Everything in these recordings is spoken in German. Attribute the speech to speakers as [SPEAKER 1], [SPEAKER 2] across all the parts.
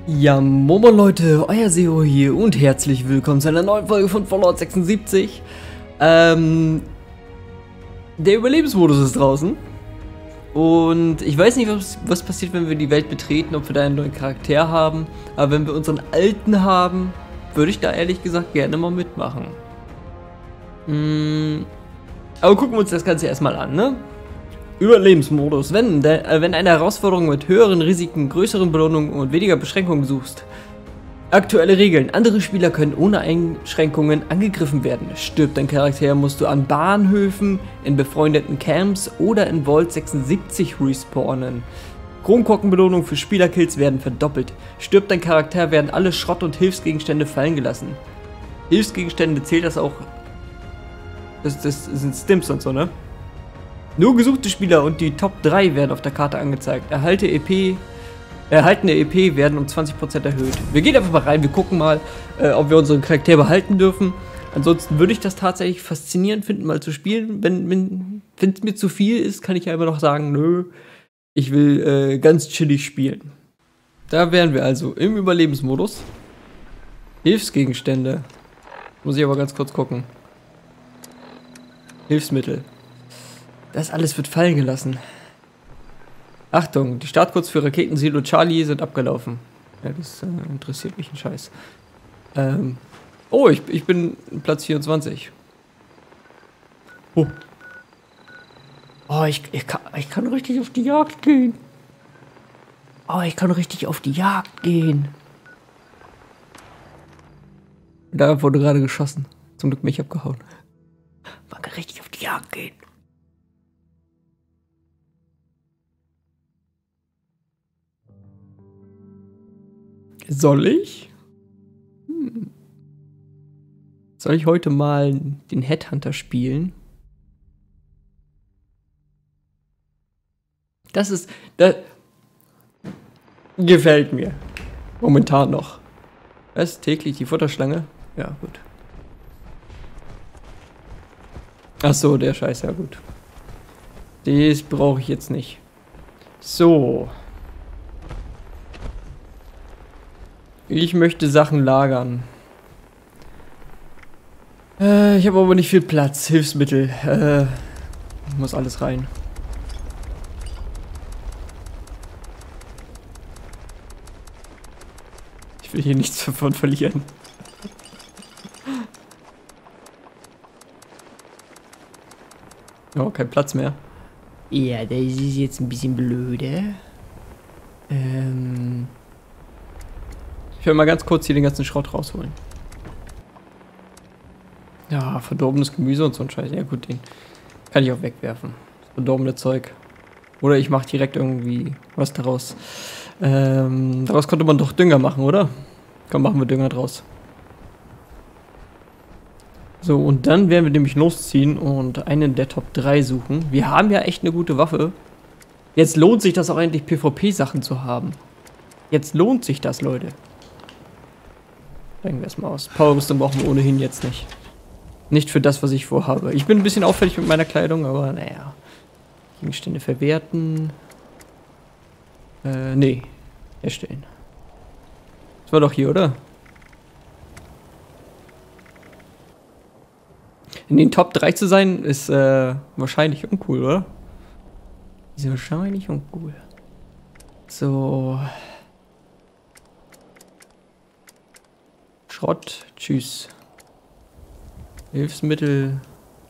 [SPEAKER 1] Ja, Momo Leute, euer Seo hier und herzlich willkommen zu einer neuen Folge von Fallout 76. Der Überlebensmodus ist draußen. Und ich weiß nicht, was passiert, wenn wir die Welt betreten, ob wir da einen neuen Charakter haben. Aber wenn wir unseren alten haben, würde ich da ehrlich gesagt gerne mal mitmachen. Aber gucken wir uns das Ganze erstmal an, ne? Überlebensmodus. Wenn eine Herausforderung mit höheren Risiken, größeren Belohnungen und weniger Beschränkungen suchst. Aktuelle Regeln. Andere Spieler können ohne Einschränkungen angegriffen werden. Stirbt dein Charakter, musst du an Bahnhöfen, in befreundeten Camps oder in Vault 76 respawnen. Kronkorkenbelohnungen für Spielerkills werden verdoppelt. Stirbt dein Charakter, werden alle Schrott- und Hilfsgegenstände fallen gelassen. Hilfsgegenstände zählt das auch. Das sind Stims und so, ne? Nur gesuchte Spieler und die Top 3 werden auf der Karte angezeigt. Erhaltene EP werden um 20% erhöht. Wir gehen einfach mal rein, wir gucken mal, ob wir unseren Charakter behalten dürfen. Ansonsten würde ich das tatsächlich faszinierend finden, mal zu spielen. Wenn es mir zu viel ist, kann ich ja immer noch sagen, nö, ich will ganz chillig spielen. Da wären wir also im Überlebensmodus. Hilfsgegenstände. Muss ich aber ganz kurz gucken. Hilfsmittel. Das alles wird fallen gelassen. Achtung, die Startcodes für Raketensilo Charlie sind abgelaufen. Ja, das interessiert mich ein Scheiß. Oh, ich bin Platz 24. Oh. Oh, ich kann richtig auf die Jagd gehen. Oh, ich kann richtig auf die Jagd gehen. Da wurde gerade geschossen. Zum Glück mich abgehauen. Man kann richtig auf die Jagd gehen. Soll ich? Soll ich heute mal den Headhunter spielen? Das gefällt mir. Momentan noch. Was? Täglich die Futterschlange? Ja, gut. Ach so, der Scheiß, ja gut. Das brauche ich jetzt nicht. So. Ich möchte Sachen lagern. Ich habe aber nicht viel Platz. Hilfsmittel. Muss alles rein. Ich will hier nichts davon verlieren. Oh, kein Platz mehr. Ja, das ist jetzt ein bisschen blöde. Ich will mal ganz kurz hier den ganzen Schrott rausholen. Ja, verdorbenes Gemüse und so ein Scheiß. Ja gut, den kann ich auch wegwerfen. Das verdorbene Zeug. Oder ich mache direkt irgendwie was daraus. Daraus konnte man doch Dünger machen, oder? Komm, machen wir Dünger draus. So, und dann werden wir nämlich losziehen und einen der Top 3 suchen. Wir haben ja echt eine gute Waffe. Jetzt lohnt sich das auch endlich, PvP-Sachen zu haben. Jetzt lohnt sich das, Leute. Steigen wir erstmal aus. Powerrüstung brauchen wir ohnehin jetzt nicht. Nicht für das, was ich vorhabe. Ich bin ein bisschen auffällig mit meiner Kleidung, aber naja. Gegenstände verwerten. Nee. Herstellen. Das war doch hier, oder? In den Top 3 zu sein, ist wahrscheinlich uncool, oder? Ist wahrscheinlich uncool. So. Schrott. Tschüss. Hilfsmittel.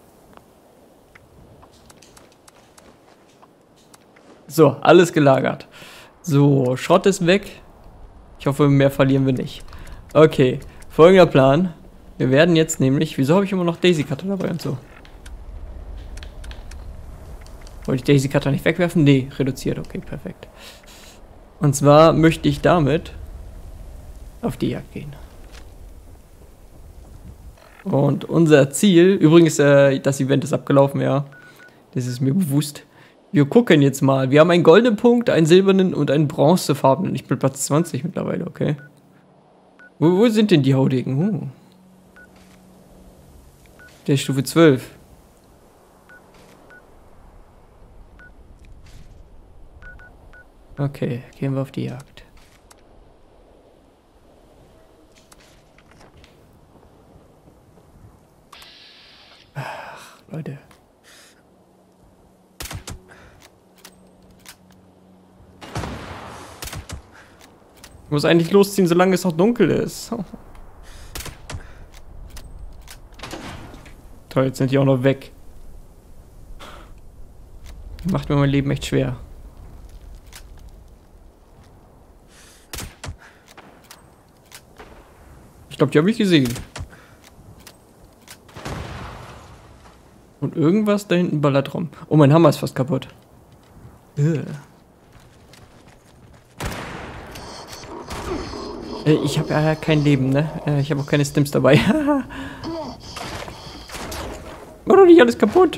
[SPEAKER 1] So, alles gelagert. So, Schrott ist weg. Ich hoffe, mehr verlieren wir nicht. Okay, folgender Plan. Wir werden jetzt nämlich... Wieso habe ich immer noch Daisy Cutter dabei und so? Wollte ich Daisy Cutter nicht wegwerfen? Nee, reduziert. Okay, perfekt. Und zwar möchte ich damit auf die Jagd gehen. Und unser Ziel... Übrigens, das Event ist abgelaufen, ja. Das ist mir bewusst. Wir gucken jetzt mal. Wir haben einen goldenen Punkt, einen silbernen und einen bronzefarbenen. Ich bin Platz 20 mittlerweile, okay. Wo sind denn die Haudegen? Der ist Stufe 12. Okay, gehen wir auf die Jagd. Leute. Ich muss eigentlich losziehen, solange es noch dunkel ist. Toll, jetzt sind die auch noch weg. Macht mir mein Leben echt schwer. Ich glaube, die habe ich gesehen. Und irgendwas da hinten ballert rum. Oh, mein Hammer ist fast kaputt. Ich habe ja kein Leben, ne? Ich habe auch keine Stims dabei. War doch nicht alles kaputt.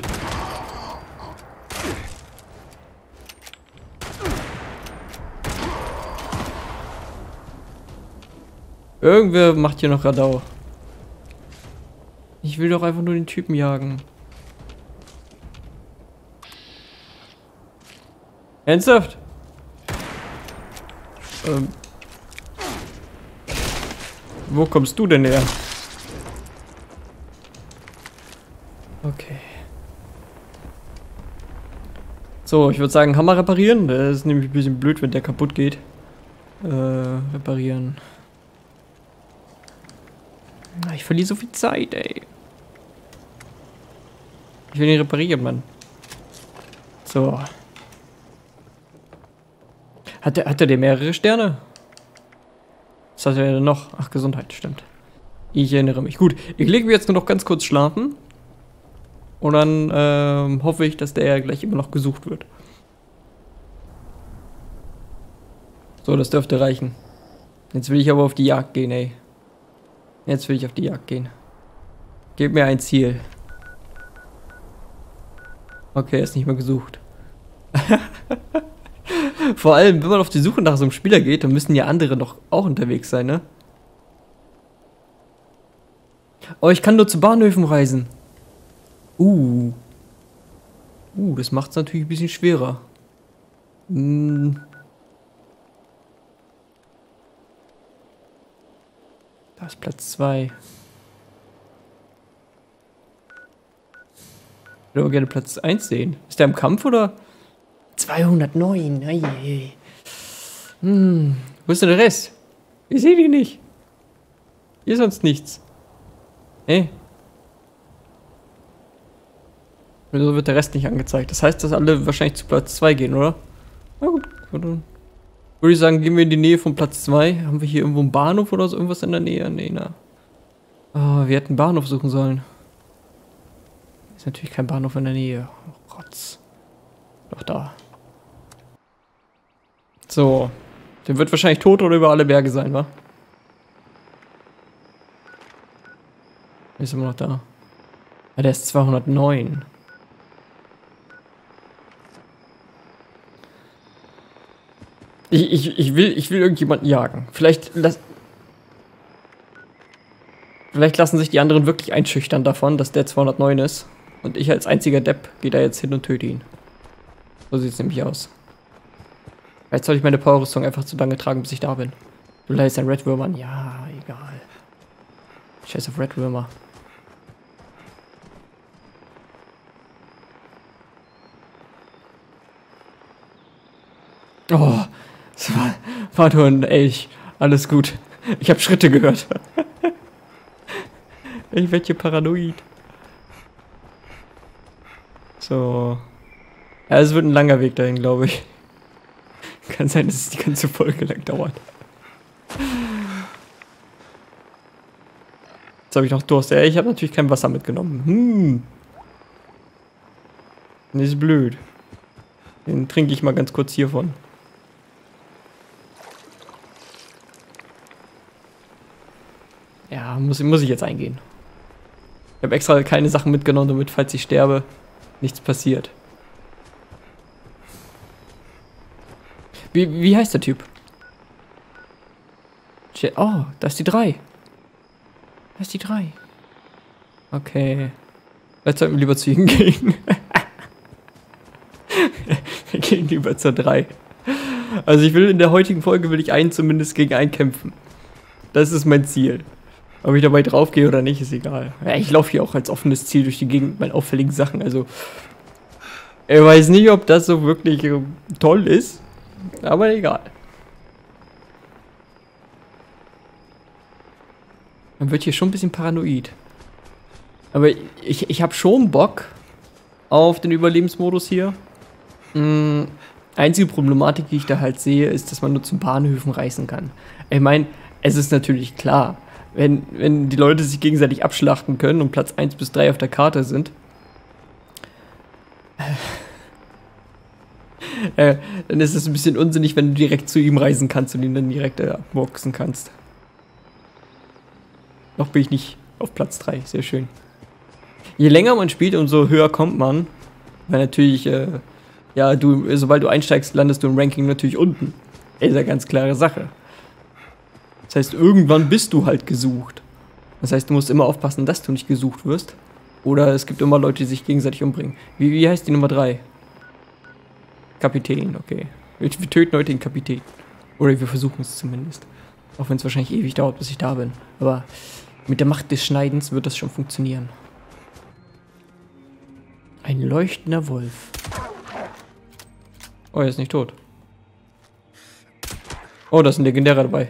[SPEAKER 1] Irgendwer macht hier noch Radau. Ich will doch einfach nur den Typen jagen. Ernsthaft? Wo kommst du denn her? Okay. So, ich würde sagen, Hammer reparieren. Das ist nämlich ein bisschen blöd, wenn der kaputt geht. Reparieren. Ich verliere so viel Zeit, ey. Ich will ihn reparieren, Mann. So. Hat der mehrere Sterne? Was hat er denn noch? Ach, Gesundheit, stimmt. Ich erinnere mich. Gut, ich lege mich jetzt nur noch ganz kurz schlafen. Und dann hoffe ich, dass der gleich immer noch gesucht wird. So, das dürfte reichen. Jetzt will ich aber auf die Jagd gehen, ey. Jetzt will ich auf die Jagd gehen. Gib mir ein Ziel. Okay, er ist nicht mehr gesucht. Vor allem, wenn man auf die Suche nach so einem Spieler geht, dann müssen ja andere doch auch unterwegs sein, ne? Oh, ich kann nur zu Bahnhöfen reisen. Das macht es natürlich ein bisschen schwerer. Da ist Platz 2. Ich würde aber gerne Platz 1 sehen. Ist der im Kampf oder? 209. Ei. Wo ist denn der Rest? Ich sehe die nicht. Hier ist sonst nichts. Hey. Wieso wird der Rest nicht angezeigt? Das heißt, dass alle wahrscheinlich zu Platz 2 gehen, oder? Na gut. Dann würde ich sagen, gehen wir in die Nähe von Platz 2. Haben wir hier irgendwo einen Bahnhof oder so? Irgendwas in der Nähe? Nee, na. Oh, wir hätten einen Bahnhof suchen sollen. Ist natürlich kein Bahnhof in der Nähe. Oh, Rotz. Doch da. So. Der wird wahrscheinlich tot oder über alle Berge sein, wa? Ist immer noch da. Ah, der ist 209. Ich will irgendjemanden jagen. Vielleicht lassen sich die anderen wirklich einschüchtern davon, dass der 209 ist. Und ich als einziger Depp gehe da jetzt hin und töte ihn. So sieht es nämlich aus. Vielleicht soll ich meine Powerrüstung einfach zu lange tragen, bis ich da bin. Du leidest ein Redwürmer an. Ja, egal. Scheiß auf Redwürmer. Oh, das war nur ein Elch. Alles gut. Ich habe Schritte gehört. Ich werde hier paranoid. So. Ja, es wird ein langer Weg dahin, glaube ich. Kann sein, dass es die ganze Folge lang dauert. Jetzt habe ich noch Durst. Ja, ich habe natürlich kein Wasser mitgenommen. Das ist blöd. Den trinke ich mal ganz kurz hiervon. Ja, muss ich jetzt eingehen. Ich habe extra keine Sachen mitgenommen, damit, falls ich sterbe, nichts passiert. Wie heißt der Typ? Oh, da ist die 3. Da ist die 3. Okay. Jetzt sollten wir lieber zu ihm gehen. Wir gehen lieber zur 3. Also ich will in der heutigen Folge, will ich einen zumindest gegen einen kämpfen. Das ist mein Ziel. Ob ich dabei drauf gehe oder nicht, ist egal. Ja, ich laufe hier auch als offenes Ziel durch die Gegend mit auffälligen Sachen. Also, ich weiß nicht, ob das so wirklich toll ist. Aber egal. Man wird hier schon ein bisschen paranoid. Aber ich habe schon Bock auf den Überlebensmodus hier. Einzige Problematik, die ich da halt sehe, ist, dass man nur zu Bahnhöfen reisen kann. Ich meine, es ist natürlich klar, wenn die Leute sich gegenseitig abschlachten können und Platz 1 bis 3 auf der Karte sind, dann ist es ein bisschen unsinnig, wenn du direkt zu ihm reisen kannst und ihn dann direkt abboxen kannst. Noch bin ich nicht auf Platz 3, sehr schön. Je länger man spielt, umso höher kommt man. Weil natürlich, ja, sobald du einsteigst, landest du im Ranking natürlich unten. Ist ja ganz klare Sache. Das heißt, irgendwann bist du halt gesucht. Das heißt, du musst immer aufpassen, dass du nicht gesucht wirst. Oder es gibt immer Leute, die sich gegenseitig umbringen. Wie heißt die Nummer 3? Kapitän, okay. Wir töten heute den Kapitän. Oder wir versuchen es zumindest. Auch wenn es wahrscheinlich ewig dauert, bis ich da bin. Aber mit der Macht des Schneidens wird das schon funktionieren. Ein leuchtender Wolf. Oh, er ist nicht tot. Oh, da ist ein Legendärer dabei.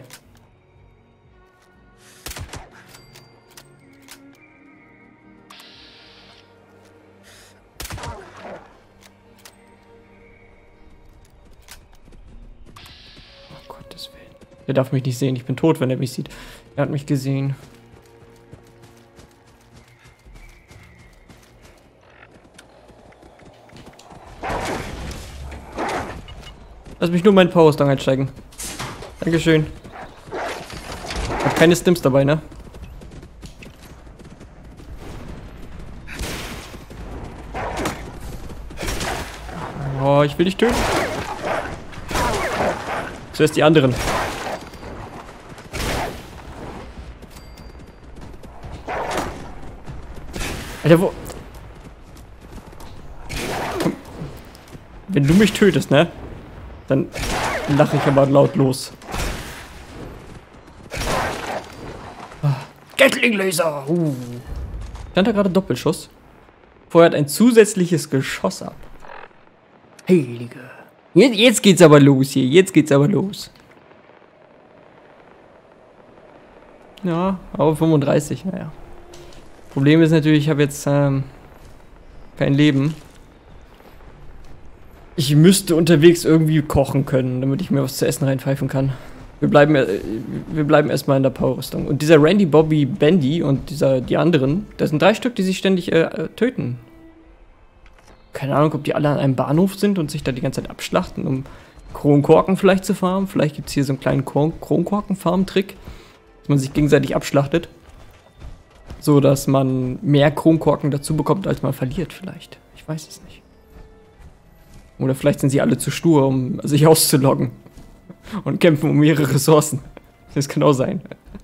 [SPEAKER 1] Oh Gottes Willen. Der darf mich nicht sehen. Ich bin tot, wenn er mich sieht. Er hat mich gesehen. Lass mich nur meinen Power-Stang einsteigen. Dankeschön. Ich hab keine Stims dabei, ne? Oh, ich will dich töten. Zuerst die anderen. Alter, wo... Wenn du mich tötest, ne? Dann lache ich aber laut los. Gatling-Laser! Stand da gerade Doppelschuss? Feuert ein zusätzliches Geschoss ab. Heilige. Jetzt geht's aber los hier. Jetzt geht's aber los. Ja, aber 35, naja. Problem ist natürlich, ich habe jetzt kein Leben. Ich müsste unterwegs irgendwie kochen können, damit ich mir was zu essen reinpfeifen kann. Wir bleiben erstmal in der Power-Rüstung. Und dieser Randy, Bobby, Bandy und die anderen, das sind 3 Stück, die sich ständig töten. Keine Ahnung, ob die alle an einem Bahnhof sind und sich da die ganze Zeit abschlachten, um Kronkorken vielleicht zu farmen. Vielleicht gibt es hier so einen kleinen Kronkorken-Farm-Trick, dass man sich gegenseitig abschlachtet. So, dass man mehr Kronkorken dazu bekommt, als man verliert vielleicht. Ich weiß es nicht. Oder vielleicht sind sie alle zu stur, um sich auszuloggen. Und kämpfen um ihre Ressourcen. Das kann auch sein.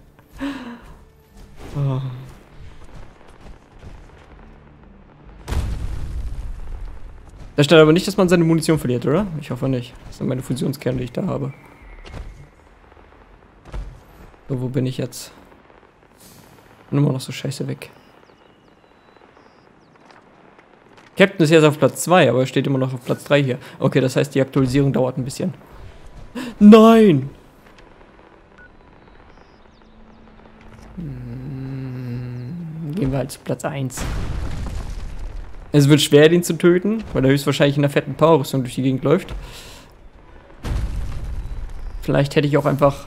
[SPEAKER 1] Oh. Da steht aber nicht, dass man seine Munition verliert, oder? Ich hoffe nicht. Das sind meine Fusionskerne, die ich da habe. So, wo bin ich jetzt? Bin immer noch so scheiße weg. Captain ist jetzt auf Platz 2, aber er steht immer noch auf Platz 3 hier. Okay, das heißt, die Aktualisierung dauert ein bisschen. Nein! Gehen wir halt zu Platz 1. Es wird schwer, den zu töten, weil er höchstwahrscheinlich in einer fetten Power-Rüstung durch die Gegend läuft. Vielleicht hätte ich auch einfach...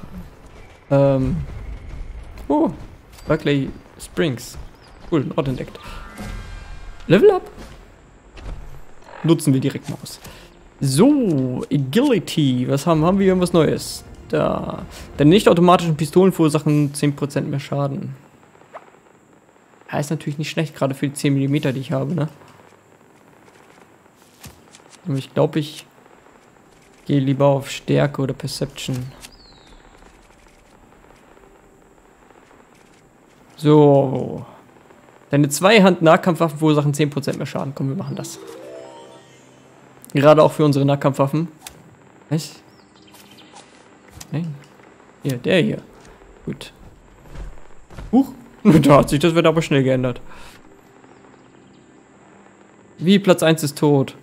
[SPEAKER 1] Oh, Berkeley Springs. Cool, ein Ort entdeckt. Level up. Nutzen wir direkt mal aus. So, Agility. Was haben wir? Irgendwas Neues. Da. Deine nicht automatischen Pistolen verursachen 10% mehr Schaden. Ja, ist natürlich nicht schlecht, gerade für die 10 mm, die ich habe, ne? Aber ich glaube, ich gehe lieber auf Stärke oder Perception. So. Deine Zweihand-Nahkampfwaffen verursachen 10% mehr Schaden. Komm, wir machen das. Gerade auch für unsere Nahkampfwaffen. Was? Nein. Hier, der hier. Gut. Huch, da hat sich das Wetter aber schnell geändert. Wie, Platz 1 ist tot.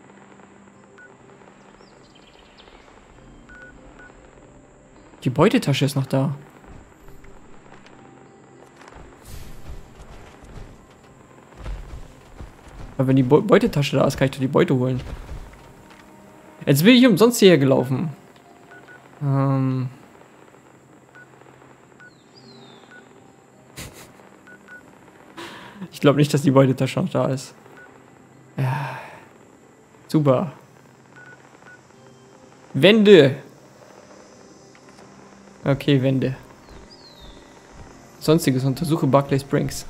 [SPEAKER 1] Die Beutetasche ist noch da. Aber wenn die Beutetasche da ist, kann ich doch die Beute holen. Jetzt bin ich umsonst hierher gelaufen. Ich glaube nicht, dass die Beutetasche noch da ist. Ja. Super. Wände. Okay, Wände. Sonstiges, untersuche Barclay Springs.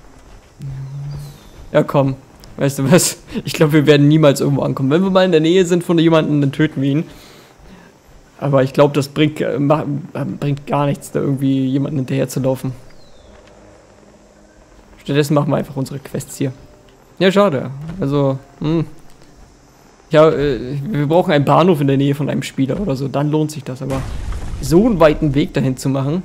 [SPEAKER 1] Ja, komm. Weißt du was? Ich glaube, wir werden niemals irgendwo ankommen. Wenn wir mal in der Nähe sind von jemandem, dann töten wir ihn. Aber ich glaube, das bringt gar nichts, da irgendwie jemanden hinterher zu laufen. Stattdessen machen wir einfach unsere Quests hier. Ja, schade. Also, ja, wir brauchen einen Bahnhof in der Nähe von einem Spieler oder so. Dann lohnt sich das. Aber so einen weiten Weg dahin zu machen,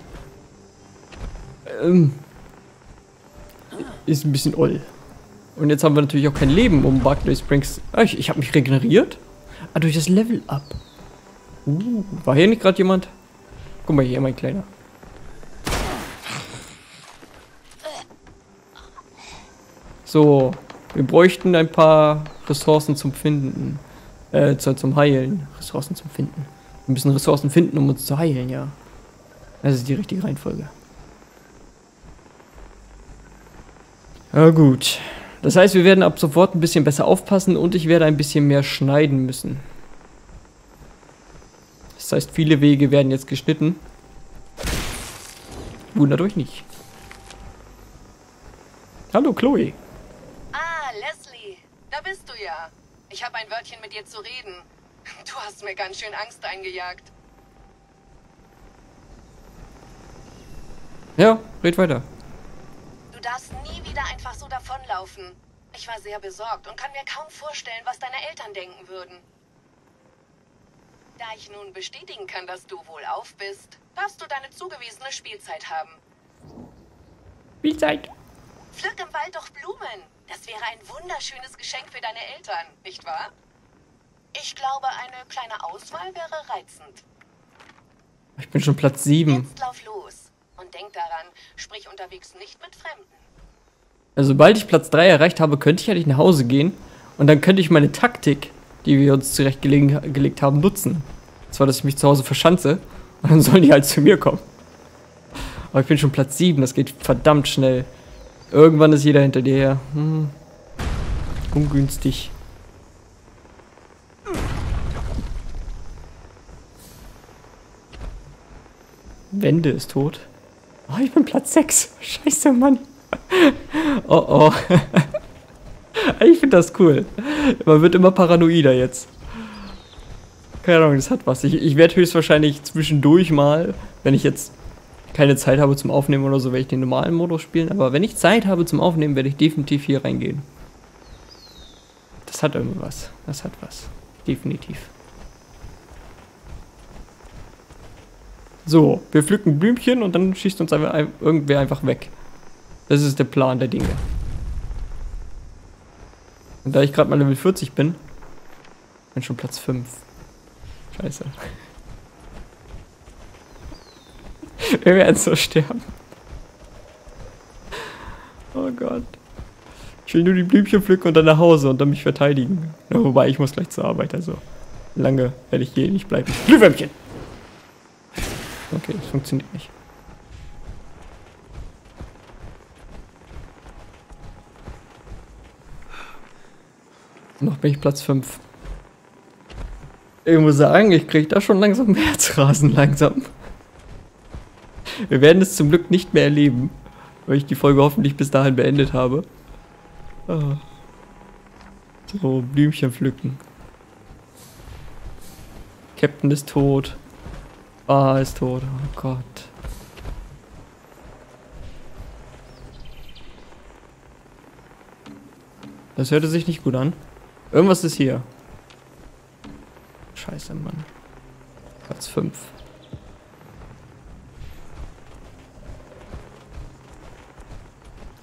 [SPEAKER 1] ist ein bisschen oll. Und jetzt haben wir natürlich auch kein Leben um Barclay Springs. Ah, ich habe mich regeneriert. Ah, durch das Level-Up. War hier nicht gerade jemand? Guck mal hier, mein Kleiner. So, wir bräuchten ein paar Ressourcen zum Finden. Zum Heilen. Ressourcen zum Finden. Wir müssen Ressourcen finden, um uns zu heilen, ja. Das ist die richtige Reihenfolge. Ja, gut. Das heißt, wir werden ab sofort ein bisschen besser aufpassen und ich werde ein bisschen mehr schneiden müssen. Das heißt, viele Wege werden jetzt geschnitten. Wundert euch nicht. Hallo, Chloe.
[SPEAKER 2] Ah, Leslie, da bist du ja. Ich habe ein Wörtchen mit dir zu reden. Du hast mir ganz schön Angst eingejagt.
[SPEAKER 1] Ja, red weiter.
[SPEAKER 2] Du darfst nie wieder einfach so davonlaufen. Ich war sehr besorgt und kann mir kaum vorstellen, was deine Eltern denken würden. Da ich nun bestätigen kann, dass du wohlauf bist, darfst du deine zugewiesene Spielzeit haben.
[SPEAKER 1] Spielzeit.
[SPEAKER 2] Pflück im Wald doch Blumen. Das wäre ein wunderschönes Geschenk für deine Eltern, nicht wahr? Ich glaube, eine kleine Auswahl wäre reizend.
[SPEAKER 1] Ich bin schon Platz 7.
[SPEAKER 2] Jetzt lauf los. Und denk daran, sprich unterwegs nicht mit Fremden.
[SPEAKER 1] Also sobald ich Platz 3 erreicht habe, könnte ich eigentlich nach Hause gehen. Und dann könnte ich meine Taktik, die wir uns zurechtgelegt haben, nutzen. Und zwar, dass ich mich zu Hause verschanze. Und dann sollen die halt zu mir kommen. Aber ich bin schon Platz 7, das geht verdammt schnell. Irgendwann ist jeder hinter dir her. Ungünstig. Wende ist tot. Oh, ich bin Platz 6. Scheiße, Mann. Oh, oh. Ich finde das cool. Man wird immer paranoider jetzt. Keine Ahnung, das hat was. Ich werde höchstwahrscheinlich zwischendurch mal, wenn ich jetzt keine Zeit habe zum Aufnehmen oder so, werde ich den normalen Modus spielen. Aber wenn ich Zeit habe zum Aufnehmen, werde ich definitiv hier reingehen. Das hat irgendwas. Das hat was. Definitiv. So, wir pflücken Blümchen und dann schießt uns irgendwer einfach weg. Das ist der Plan der Dinge. Und da ich gerade mal Level 40 bin schon Platz 5. Scheiße. Wir werden so sterben. Oh Gott. Ich will nur die Blümchen pflücken und dann nach Hause und dann mich verteidigen. Ja, wobei, ich muss gleich zur Arbeit, also lange werde ich hier nicht bleiben. Glühwürmchen! Okay, das funktioniert nicht. Noch bin ich Platz 5. Ich muss sagen, ich kriege da schon langsam Herzrasen langsam. Wir werden es zum Glück nicht mehr erleben, weil ich die Folge hoffentlich bis dahin beendet habe. Oh. So, Blümchen pflücken. Captain ist tot. Ah, ist tot. Oh Gott. Das hörte sich nicht gut an. Irgendwas ist hier. Scheiße, Mann. Platz 5.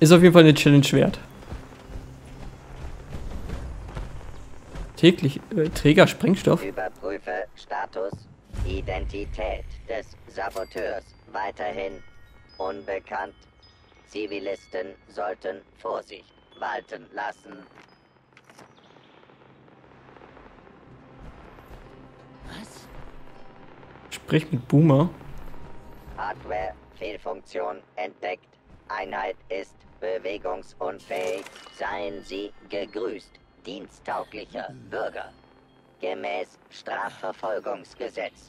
[SPEAKER 1] Ist auf jeden Fall eine Challenge wert. Täglich Träger Sprengstoff.
[SPEAKER 3] Überprüfe Status. Identität des Saboteurs weiterhin unbekannt. Zivilisten sollten Vorsicht walten lassen.
[SPEAKER 4] Was?
[SPEAKER 1] Sprich mit Boomer.
[SPEAKER 3] Hardware-Fehlfunktion entdeckt. Einheit ist bewegungsunfähig. Seien Sie gegrüßt, diensttauglicher Bürger. Gemäß Strafverfolgungsgesetz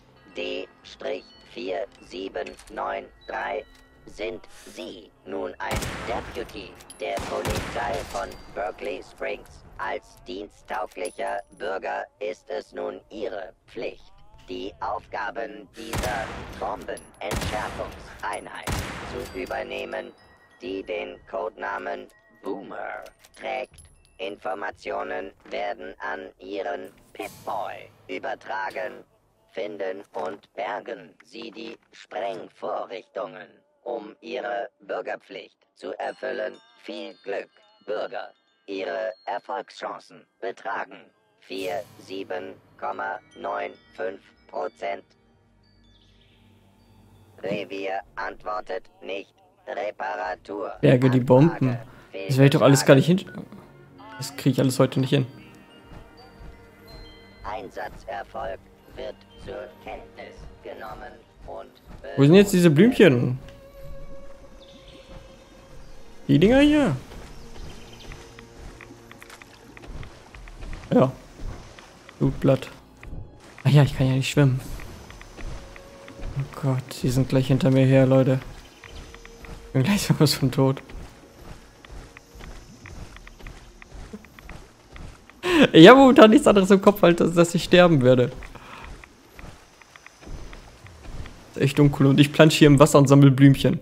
[SPEAKER 3] D-4793 sind Sie nun ein Deputy der Polizei von Berkeley Springs. Als diensttauglicher Bürger ist es nun Ihre Pflicht, die Aufgaben dieser Bombenentschärfungseinheit zu übernehmen, die den Codenamen Boomer trägt. Informationen werden an Ihren Pip-Boy übertragen. Finden und bergen Sie die Sprengvorrichtungen, um Ihre Bürgerpflicht zu erfüllen. Viel Glück, Bürger. Ihre Erfolgschancen betragen 47,95%. Revier antwortet nicht. Reparatur.
[SPEAKER 1] Berge die Bomben. Das werde ich doch alles gar nicht hin. Das kriege ich alles heute nicht hin.
[SPEAKER 3] Einsatzerfolg wird zur Kenntnis genommen und...
[SPEAKER 1] Wo sind jetzt diese Blümchen? Die Dinger hier. Ja. Blutblatt. Ah ja, ich kann ja nicht schwimmen. Oh Gott, die sind gleich hinter mir her, Leute. Ich bin gleich sowas von tot. Ich habe momentan nichts anderes im Kopf, als dass ich sterben werde. Ist echt uncool. Und ich plansche hier im Wasser und sammle Blümchen.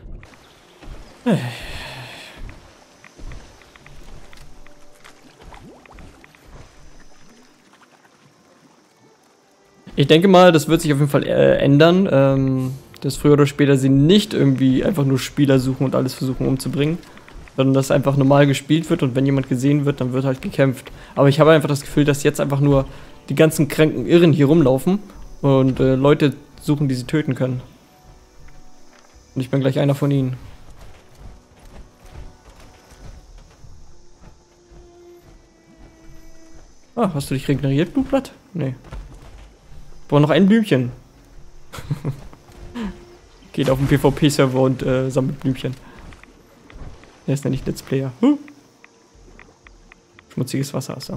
[SPEAKER 1] Ich denke mal, das wird sich auf jeden Fall ändern. Dass früher oder später sie nicht irgendwie einfach nur Spieler suchen und alles versuchen umzubringen. Sondern dass einfach normal gespielt wird und wenn jemand gesehen wird, dann wird halt gekämpft. Aber ich habe einfach das Gefühl, dass jetzt einfach nur die ganzen kranken Irren hier rumlaufen und Leute suchen, die sie töten können. Und ich bin gleich einer von ihnen. Ah, hast du dich regeneriert, Blutblatt? Nee. Ich brauche noch ein Blümchen. Geht auf den PvP-Server und sammelt Blümchen. Der ist ja nicht Let's Player. Schmutziges Wasser, so.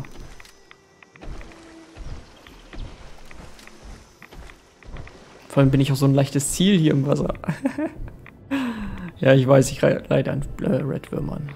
[SPEAKER 1] Vor allem bin ich auch so ein leichtes Ziel hier im Wasser. Ja, ich weiß, ich leide an Redwürmern.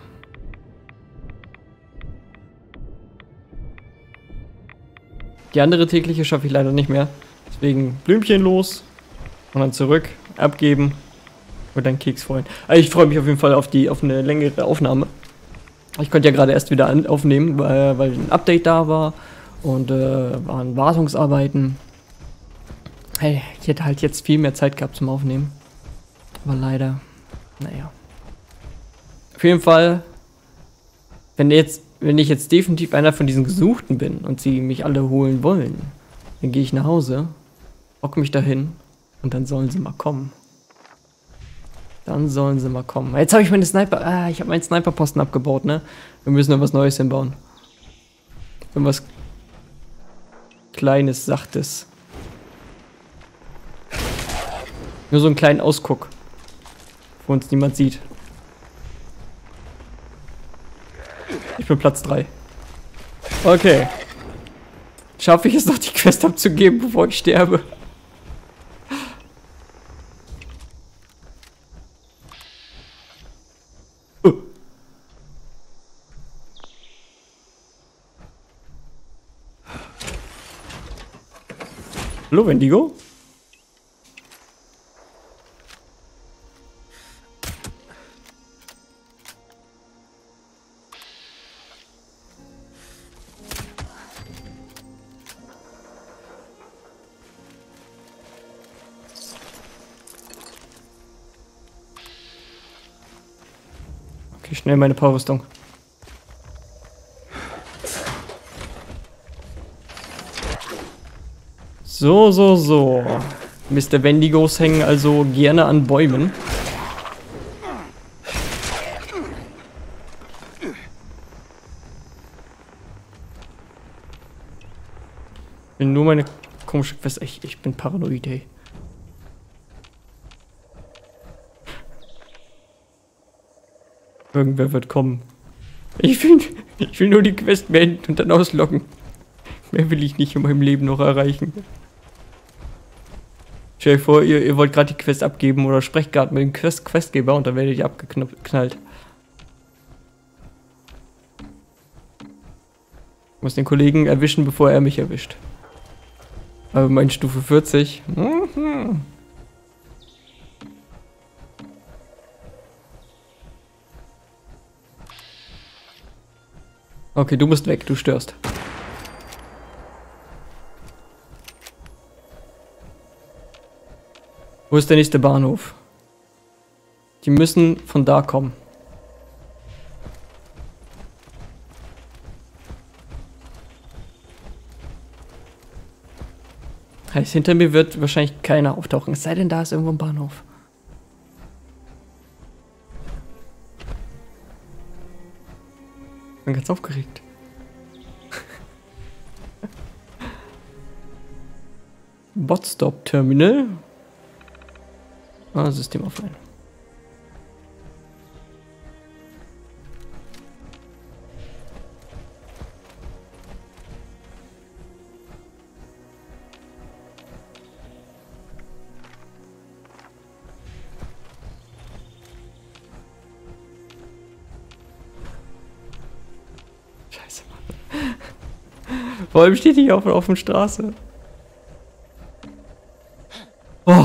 [SPEAKER 1] Die andere tägliche schaffe ich leider nicht mehr. Deswegen Blümchen los und dann zurück, abgeben und dann Keks freuen. Also ich freue mich auf jeden Fall auf eine längere Aufnahme. Ich konnte ja gerade erst wieder aufnehmen, weil ein Update da war und waren Wartungsarbeiten. Hey, ich hätte halt jetzt viel mehr Zeit gehabt zum Aufnehmen. Aber leider, naja. Auf jeden Fall, wenn ich jetzt definitiv einer von diesen Gesuchten bin und sie mich alle holen wollen, dann gehe ich nach Hause, hocke mich dahin und dann sollen sie mal kommen. Dann sollen sie mal kommen. Jetzt habe ich meine Sniper... ich habe meinen Sniperposten abgebaut, ne? Wir müssen noch was Neues hinbauen. Irgendwas Kleines, Sachtes. Nur so einen kleinen Ausguck. Wo uns niemand sieht. Ich bin Platz 3. Okay. Schaffe ich es noch, die Quest abzugeben, bevor ich sterbe? Hallo, Wendigo? Okay, schnell meine Powerrüstung. So. Mr. Wendigos hängen also gerne an Bäumen. Bin nur meine komische Quest. Ich bin paranoid, ey. Irgendwer wird kommen. Ich will nur die Quest beenden und dann ausloggen. Mehr will ich nicht in meinem Leben noch erreichen. Stell dir vor, ihr wollt gerade die Quest abgeben oder sprecht gerade mit dem Questgeber und dann werdet ihr abgeknallt. Ich muss den Kollegen erwischen, bevor er mich erwischt. Aber mein Stufe 40. Okay, du musst weg, du störst. Wo ist der nächste Bahnhof? Die müssen von da kommen. Heißt, hinter mir wird wahrscheinlich keiner auftauchen. Es sei denn, da ist irgendwo ein Bahnhof. Ich bin ganz aufgeregt. Botstop Terminal. System offline. Scheiße, Mann. Vor allem steht hier auf der Straße. Oh!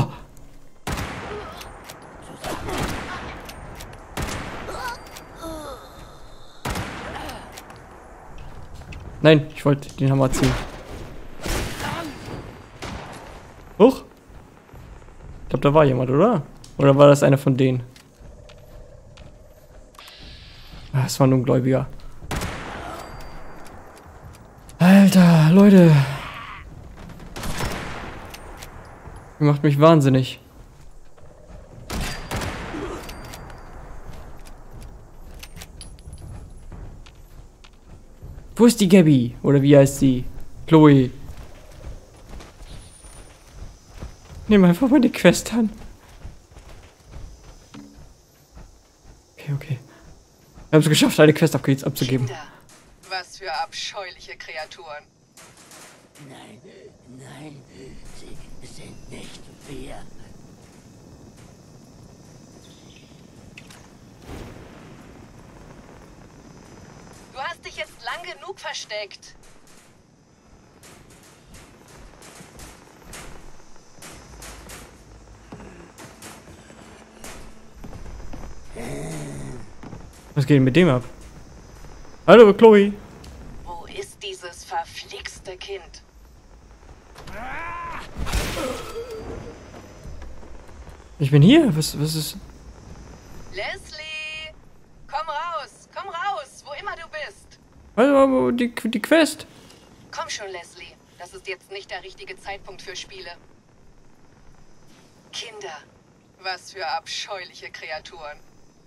[SPEAKER 1] Nein, ich wollte den Hammer ziehen. Huch! Ich glaube, da war jemand, oder? Oder war das einer von denen? Ah, das war ein Ungläubiger. Alter, Leute! Ihr macht mich wahnsinnig. Wo ist die Gabby? Oder wie heißt sie? Chloe. Nimm einfach mal die Quest an. Okay. Wir haben es geschafft, eine Quest abzugeben.
[SPEAKER 2] Kinder, was für abscheuliche Kreaturen.
[SPEAKER 3] Nein, sie sind nicht wir.
[SPEAKER 2] Du hast dich jetzt lang genug versteckt.
[SPEAKER 1] Was geht denn mit dem ab? Hallo, Chloe.
[SPEAKER 2] Wo ist dieses verflixte Kind?
[SPEAKER 1] Ich bin hier. Was ist...
[SPEAKER 2] Leslie! Komm raus! Komm raus! Wo immer du bist!
[SPEAKER 1] Also, die Quest.
[SPEAKER 2] Komm schon, Leslie. Das ist jetzt nicht der richtige Zeitpunkt für Spiele. Kinder. Was für abscheuliche Kreaturen.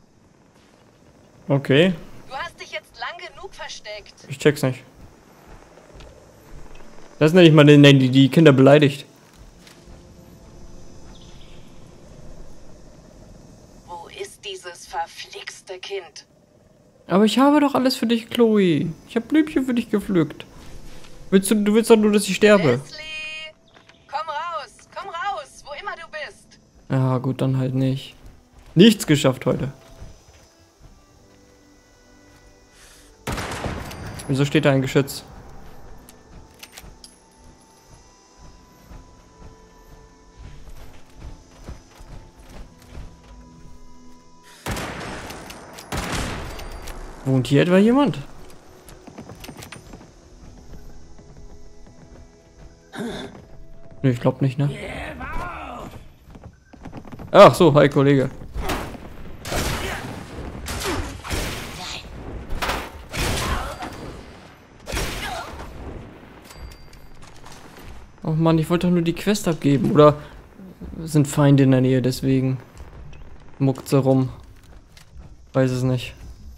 [SPEAKER 1] Okay.
[SPEAKER 2] Du hast dich jetzt lang genug versteckt.
[SPEAKER 1] Ich check's nicht. Das ist nicht mal die Kinder beleidigt.
[SPEAKER 2] Wo ist dieses verflixte Kind?
[SPEAKER 1] Aber ich habe doch alles für dich, Chloe. Ich habe Blümchen für dich gepflückt. Du willst doch nur, dass ich sterbe.
[SPEAKER 2] Leslie! Komm raus, wo immer du bist.
[SPEAKER 1] Ja, gut, dann halt nicht. Nichts geschafft heute. Wieso steht da ein Geschütz? Wohnt hier etwa jemand? Nee, ich glaube nicht, ne? Ach so, hi Kollege. Mann, ich wollte doch nur die Quest abgeben. Oder sind Feinde in der Nähe, deswegen muckt sie rum. Weiß es nicht.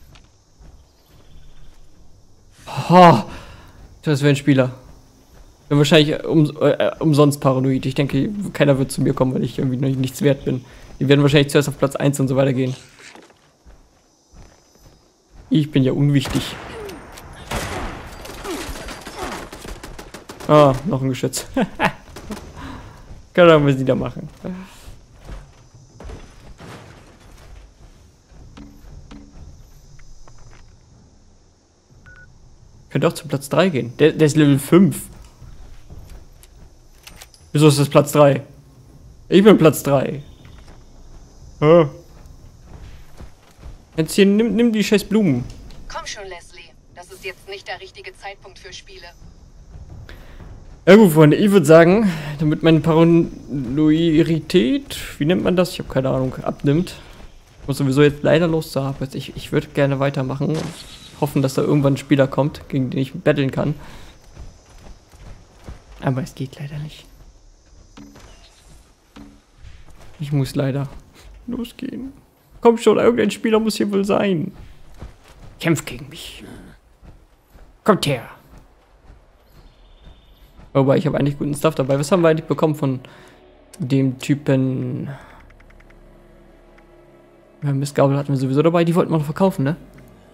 [SPEAKER 1] Ha! Das wäre ein Spieler. Bin wahrscheinlich umsonst paranoid. Ich denke, keiner wird zu mir kommen, weil ich irgendwie noch nichts wert bin. Die werden wahrscheinlich zuerst auf Platz 1 und so weiter gehen. Ich bin ja unwichtig. Ah, noch ein Geschütz. Keine Ahnung, was die da machen. Könnte auch zu Platz 3 gehen. Der ist Level 5. Wieso ist das Platz 3? Ich bin Platz 3. Ah. Jetzt hier, nimm die scheiß Blumen.
[SPEAKER 2] Komm schon, Leslie. Das ist jetzt nicht der richtige Zeitpunkt für Spiele.
[SPEAKER 1] Ja gut, Freunde, ich würde sagen, damit meine Paranoidität, wie nennt man das? Ich habe keine Ahnung, abnimmt. Ich muss sowieso jetzt leider los zur Arbeit. Ich würde gerne weitermachen und hoffen, dass da irgendwann ein Spieler kommt, gegen den ich battlen kann. Aber es geht leider nicht. Ich muss leider losgehen. Komm schon, irgendein Spieler muss hier wohl sein. Kämpft gegen mich. Kommt her. Aber ich habe eigentlich guten Stuff dabei. Was haben wir eigentlich bekommen von dem Typen? Ja, Mistgabel hatten wir sowieso dabei. Die wollten wir noch verkaufen, ne?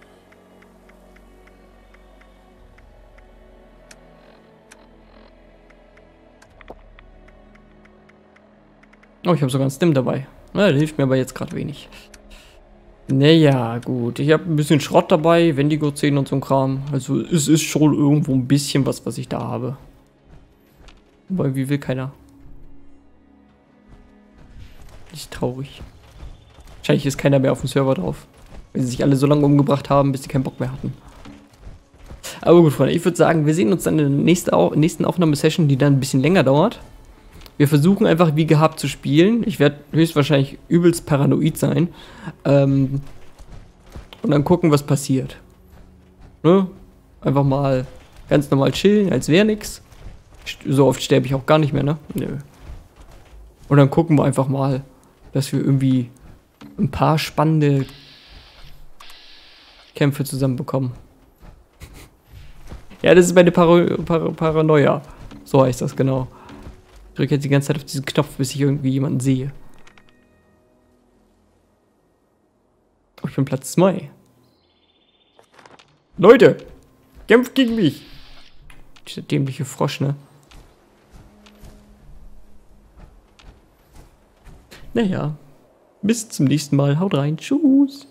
[SPEAKER 1] Oh, ich habe sogar einen Stim dabei. Na, der hilft mir aber jetzt gerade wenig. Naja, gut. Ich habe ein bisschen Schrott dabei, Wendigo-Zähne und so ein Kram. Also es ist schon irgendwo ein bisschen was ich da habe. Aber irgendwie will keiner. Ist traurig. Wahrscheinlich ist keiner mehr auf dem Server drauf. Weil sie sich alle so lange umgebracht haben, bis sie keinen Bock mehr hatten. Aber gut, Freunde, ich würde sagen, wir sehen uns dann in der nächsten Aufnahmesession, die dann ein bisschen länger dauert. Wir versuchen einfach wie gehabt zu spielen. Ich werde höchstwahrscheinlich übelst paranoid sein. Und dann gucken, was passiert. Ne? Einfach mal ganz normal chillen, als wäre nix. So oft sterbe ich auch gar nicht mehr, ne? Nö. Und dann gucken wir einfach mal, dass wir irgendwie ein paar spannende Kämpfe zusammenbekommen. Ja, das ist meine Paranoia. So heißt das genau. Ich drücke jetzt die ganze Zeit auf diesen Knopf, bis ich irgendwie jemanden sehe. Oh, ich bin Platz 2. Leute! Kämpft gegen mich! Dieser dämliche Frosch, ne? Naja. Bis zum nächsten Mal. Haut rein. Tschüss!